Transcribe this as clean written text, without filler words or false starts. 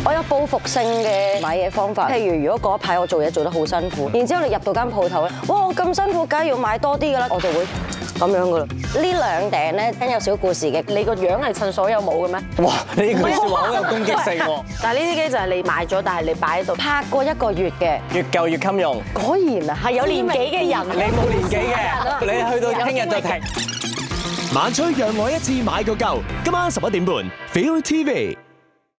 我有報復性嘅買嘢方法，譬如如果嗰一排我做嘢做得好辛苦，然之後你入到間鋪頭咧，哇！我咁辛苦，梗係要買多啲㗎啦，我就會咁樣㗎啦。呢兩頂咧有小故事嘅， 你個樣係襯所有帽嘅咩？ 哇！呢句説話好有攻擊性喎。 但係呢啲機就係你買咗，但係你擺喺度拍過1個月嘅， 越舊越襟用。 果然啊， 係有年紀嘅人。 你冇年紀嘅，你去到聽日就停。 晚吹讓我一次買個夠，今晚11點半 Feel TV。